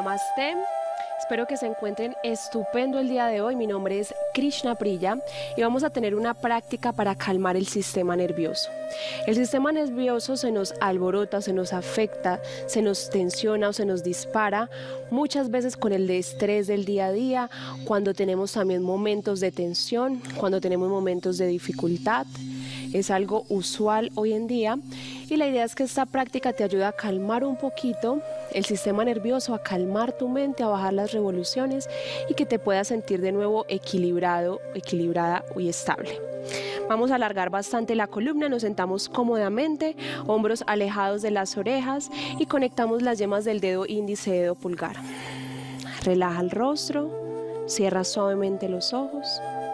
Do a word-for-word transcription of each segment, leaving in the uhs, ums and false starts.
Namaste. Espero que se encuentren estupendo el día de hoy. Mi nombre es Krishna Priya y vamos a tener una práctica para calmar el sistema nervioso. El sistema nervioso se nos alborota, se nos afecta, se nos tensiona o se nos dispara muchas veces con el estrés del día a día, cuando tenemos también momentos de tensión, cuando tenemos momentos de dificultad. Es algo usual hoy en día y la idea es que esta práctica te ayude a calmar un poquito el sistema nervioso, a calmar tu mente, a bajar las revoluciones y que te puedas sentir de nuevo equilibrado, equilibrada y estable. Vamos a alargar bastante la columna, nos sentamos cómodamente, hombros alejados de las orejas y conectamos las yemas del dedo índice y dedo pulgar. Relaja el rostro, cierra suavemente los ojos.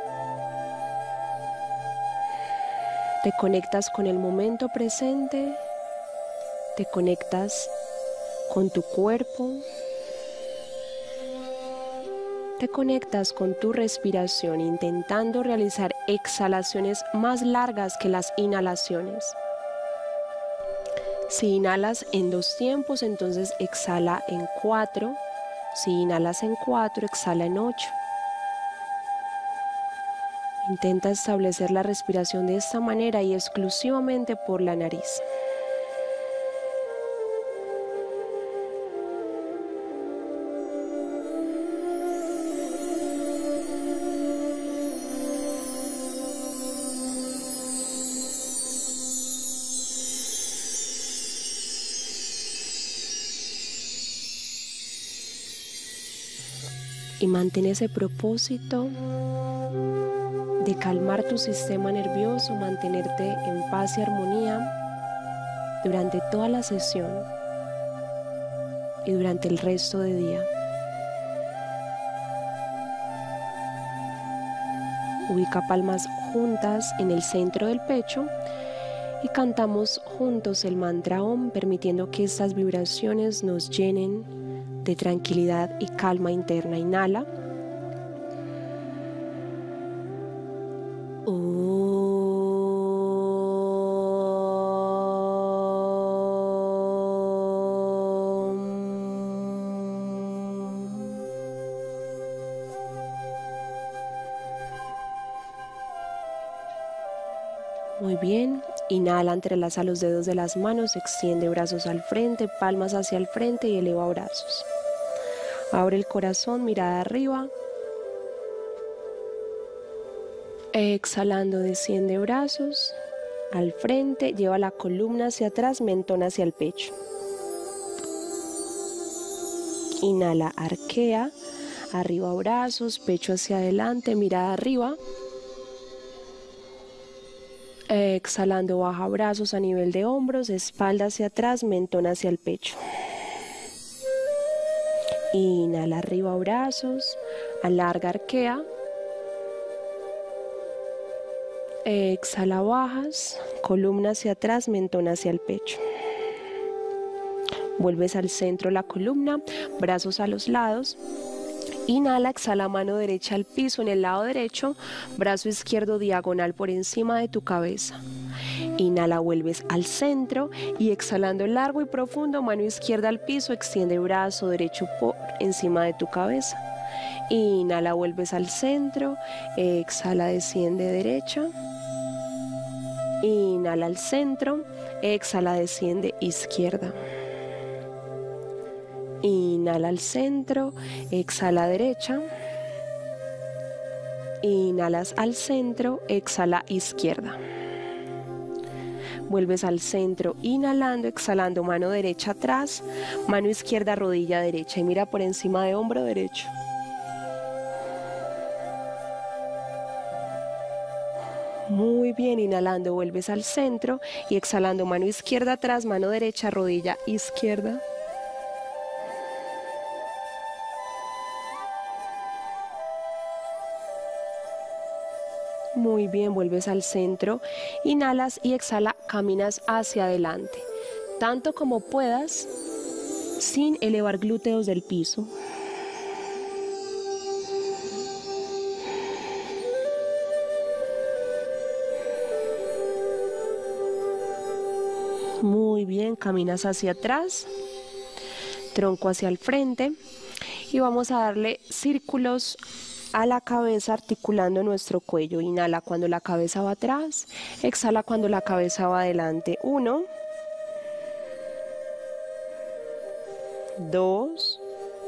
Te conectas con el momento presente, te conectas con tu cuerpo, te conectas con tu respiración, intentando realizar exhalaciones más largas que las inhalaciones. Si inhalas en dos tiempos, entonces exhala en cuatro. Si inhalas en cuatro, exhala en ocho. Intenta establecer la respiración de esta manera y exclusivamente por la nariz. Y mantén ese propósito de calmar tu sistema nervioso, mantenerte en paz y armonía durante toda la sesión y durante el resto del día. Ubica palmas juntas en el centro del pecho y cantamos juntos el mantra Om, permitiendo que estas vibraciones nos llenen de tranquilidad y calma interna. Inhala. Muy bien, inhala, entrelaza los dedos de las manos, extiende brazos al frente, palmas hacia el frente y eleva brazos. Abre el corazón, mirada arriba. Exhalando, desciende brazos al frente, lleva la columna hacia atrás, mentón hacia el pecho. Inhala, arquea, arriba brazos, pecho hacia adelante, mirada arriba. Exhalando, baja brazos a nivel de hombros, espalda hacia atrás, mentón hacia el pecho. Inhala, arriba brazos, alarga, arquea. Exhala, bajas, columna hacia atrás, mentón hacia el pecho. Vuelves al centro de la columna, brazos a los lados. Inhala, exhala, mano derecha al piso en el lado derecho, brazo izquierdo diagonal por encima de tu cabeza. Inhala, vuelves al centro y exhalando largo y profundo, mano izquierda al piso, extiende brazo derecho por encima de tu cabeza. Inhala, vuelves al centro, exhala, desciende derecha. Inhala al centro, exhala, desciende izquierda. Inhala al centro, exhala derecha. Inhalas al centro, exhala izquierda. Vuelves al centro, inhalando, exhalando, mano derecha atrás, mano izquierda, rodilla derecha y mira por encima de hombro derecho. Muy bien, inhalando, vuelves al centro y exhalando, mano izquierda atrás, mano derecha, rodilla izquierda. Muy bien, vuelves al centro, inhalas y exhala, caminas hacia adelante, tanto como puedas, sin elevar glúteos del piso. Muy bien, caminas hacia atrás, tronco hacia el frente y vamos a darle círculos a la cabeza articulando nuestro cuello. Inhala cuando la cabeza va atrás, exhala cuando la cabeza va adelante. Uno, dos,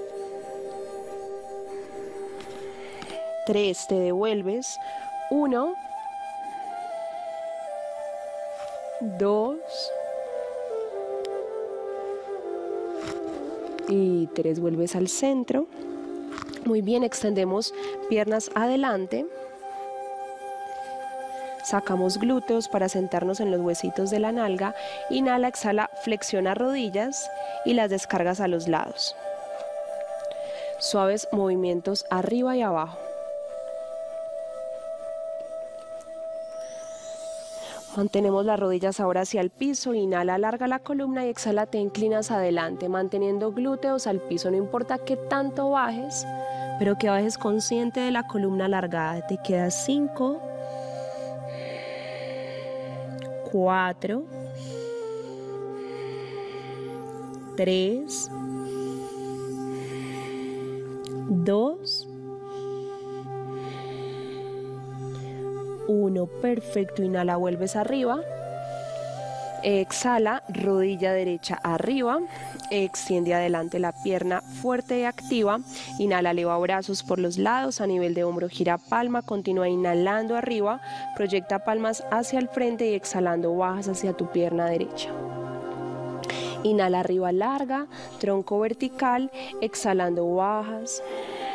tres, te devuelves. Uno, dos y tres, vuelves al centro. Muy bien, extendemos piernas adelante, sacamos glúteos para sentarnos en los huesitos de la nalga. Inhala, exhala, flexiona rodillas y las descargas a los lados. Suaves movimientos arriba y abajo. Mantenemos las rodillas ahora hacia el piso. Inhala, alarga la columna y exhala, te inclinas adelante, manteniendo glúteos al piso. No importa qué tanto bajes, pero que bajes consciente de la columna alargada. Te quedas cinco, cuatro, tres, dos, uno. Perfecto. Inhala, vuelves arriba. Exhala, rodilla derecha arriba. Extiende adelante la pierna fuerte y activa. Inhala, eleva brazos por los lados a nivel de hombro, gira palma. Continúa inhalando arriba. Proyecta palmas hacia el frente y exhalando bajas hacia tu pierna derecha. Inhala arriba, larga, tronco vertical. Exhalando bajas.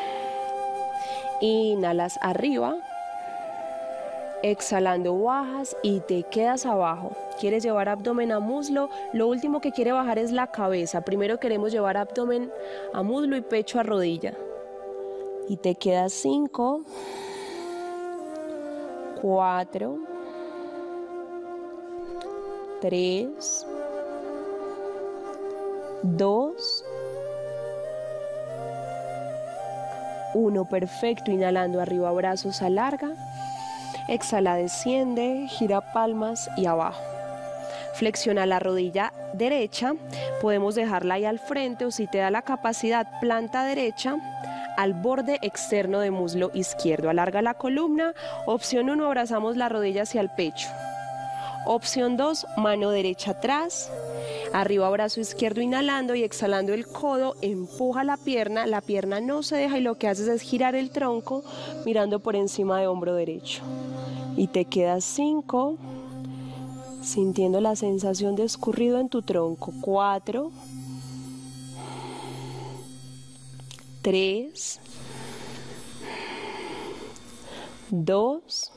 Inhalas arriba. Exhalando bajas y te quedas abajo. Quieres llevar abdomen a muslo. Lo último que quiere bajar es la cabeza. Primero queremos llevar abdomen a muslo y pecho a rodilla. Y te quedas cinco, cuatro, tres, dos, uno. Perfecto. Inhalando arriba, brazos alarga. Exhala, desciende, gira palmas y abajo. Flexiona la rodilla derecha, podemos dejarla ahí al frente o si te da la capacidad, planta derecha al borde externo de muslo izquierdo. Alarga la columna. Opción uno, abrazamos la rodilla hacia el pecho. Opción dos, mano derecha atrás. Arriba, brazo izquierdo, inhalando y exhalando el codo, empuja la pierna, la pierna no se deja y lo que haces es girar el tronco mirando por encima de hombro derecho. Y te quedas cinco, sintiendo la sensación de escurrido en tu tronco. Cuatro, tres, dos,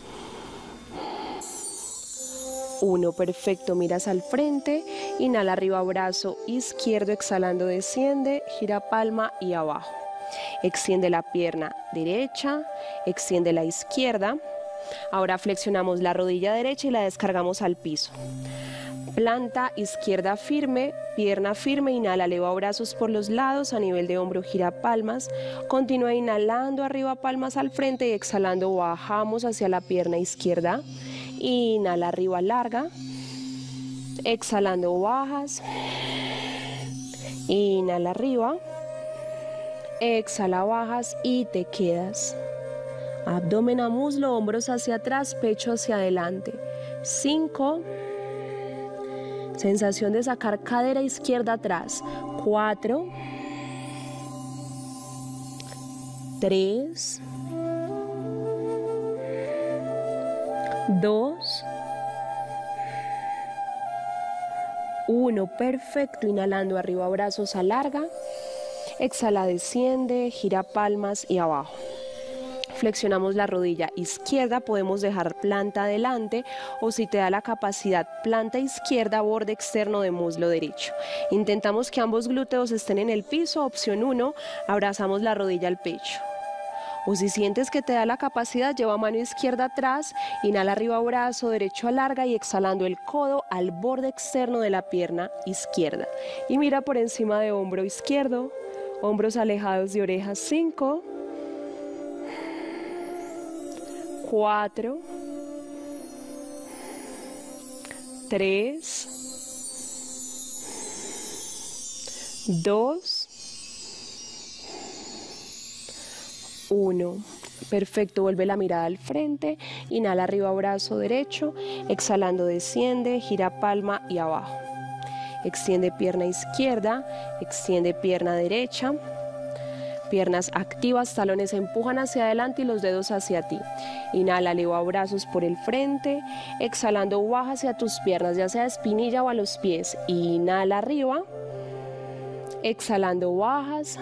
uno. Perfecto. Miras al frente, inhala arriba, brazo izquierdo, exhalando desciende, gira palma y abajo. Extiende la pierna derecha, extiende la izquierda. Ahora flexionamos la rodilla derecha y la descargamos al piso. Planta izquierda firme, pierna firme, inhala, eleva brazos por los lados a nivel de hombro, gira palmas. Continúa inhalando arriba, palmas al frente y exhalando bajamos hacia la pierna izquierda. Inhala arriba, larga. Exhalando bajas. Inhala arriba. Exhala, bajas y te quedas. Abdomen a muslo, hombros hacia atrás, pecho hacia adelante. Cinco. Sensación de sacar cadera izquierda atrás. Cuatro. Tres. Dos. Uno. Perfecto. Inhalando arriba, brazos alarga. Exhala, desciende, gira palmas y abajo. Flexionamos la rodilla izquierda, podemos dejar planta adelante o si te da la capacidad, planta izquierda, borde externo de muslo derecho. Intentamos que ambos glúteos estén en el piso. Opción uno, abrazamos la rodilla al pecho. O si sientes que te da la capacidad, lleva mano izquierda atrás, inhala arriba, brazo derecho alarga y exhalando el codo al borde externo de la pierna izquierda. Y mira por encima de hombro izquierdo, hombros alejados de orejas. Cinco. Cuatro, tres, dos, uno. Perfecto, vuelve la mirada al frente, inhala arriba, brazo derecho, exhalando desciende, gira palma y abajo. Extiende pierna izquierda, extiende pierna derecha, piernas activas, talones empujan hacia adelante y los dedos hacia ti. Inhala, eleva brazos por el frente, exhalando baja hacia tus piernas, ya sea espinilla o a los pies. Inhala arriba, exhalando bajas,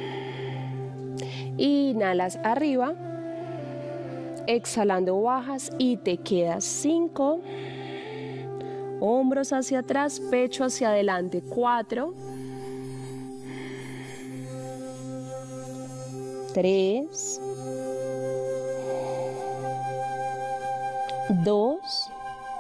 inhalas arriba, exhalando bajas y te quedas cinco, hombros hacia atrás, pecho hacia adelante, cuatro, tres, dos,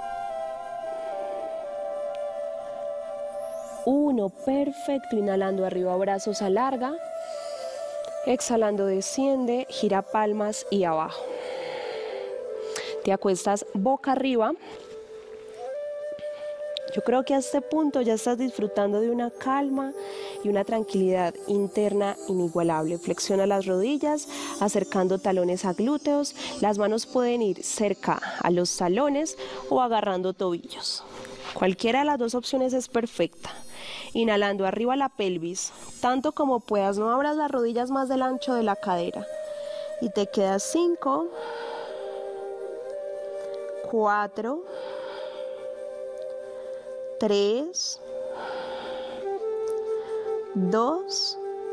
uno. Perfecto, inhalando arriba, brazos alarga, exhalando desciende, gira palmas y abajo. Te acuestas boca arriba. Yo creo que a este punto ya estás disfrutando de una calma y una tranquilidad interna inigualable. Flexiona las rodillas, acercando talones a glúteos. Las manos pueden ir cerca a los talones o agarrando tobillos. Cualquiera de las dos opciones es perfecta. Inhalando arriba la pelvis, tanto como puedas. No abras las rodillas más del ancho de la cadera. Y te quedas cinco, cuatro, tres, dos,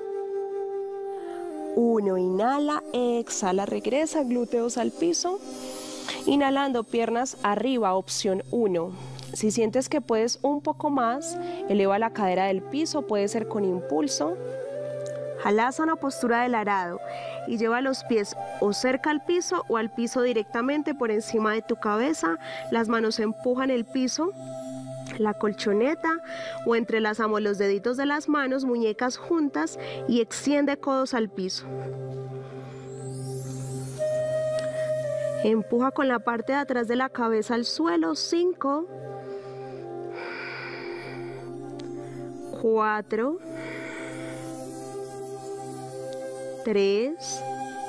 uno. Inhala, exhala, regresa, glúteos al piso. Inhalando, piernas arriba, opción uno. Si sientes que puedes un poco más, eleva la cadera del piso, puede ser con impulso. Halasana, postura del arado, y lleva los pies o cerca al piso o al piso directamente por encima de tu cabeza. Las manos empujan el piso, la colchoneta, o entrelazamos los deditos de las manos, muñecas juntas, y extiende codos al piso. Empuja con la parte de atrás de la cabeza al suelo. cinco, cuatro, tres,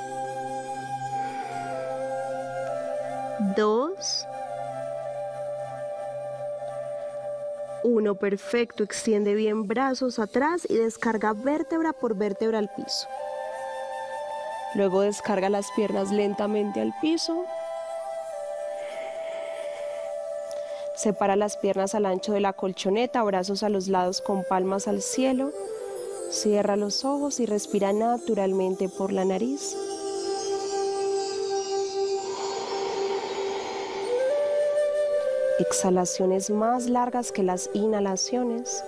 dos, uno. Perfecto, extiende bien brazos atrás y descarga vértebra por vértebra al piso. Luego descarga las piernas lentamente al piso. Separa las piernas al ancho de la colchoneta, brazos a los lados con palmas al cielo. Cierra los ojos y respira naturalmente por la nariz. Exhalaciones más largas que las inhalaciones.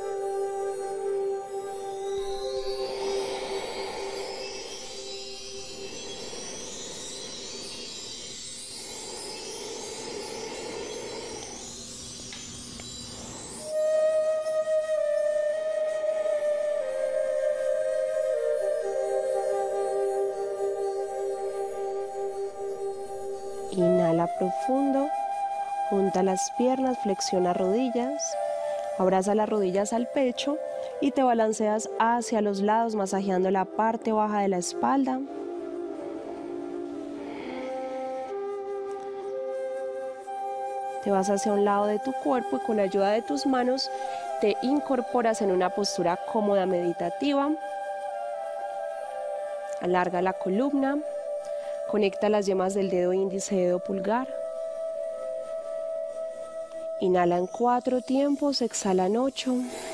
Inhala profundo, junta las piernas, flexiona rodillas, abraza las rodillas al pecho y te balanceas hacia los lados, masajeando la parte baja de la espalda. Te vas hacia un lado de tu cuerpo y con ayuda de tus manos te incorporas en una postura cómoda meditativa. Alarga la columna. Conecta las yemas del dedo índice y dedo pulgar. Inhala en cuatro tiempos, exhala en ocho.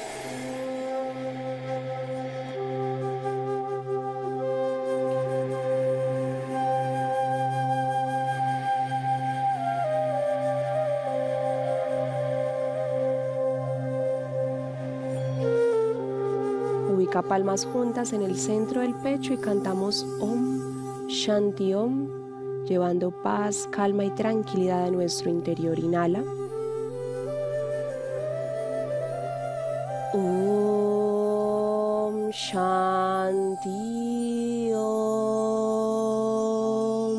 Ubica palmas juntas en el centro del pecho y cantamos Om Shanti Om, llevando paz, calma y tranquilidad a nuestro interior. Inhala. Om Shanti Om.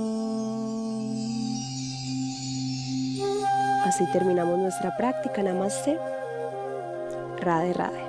Así terminamos nuestra práctica. Namaste. Radhe Radhe.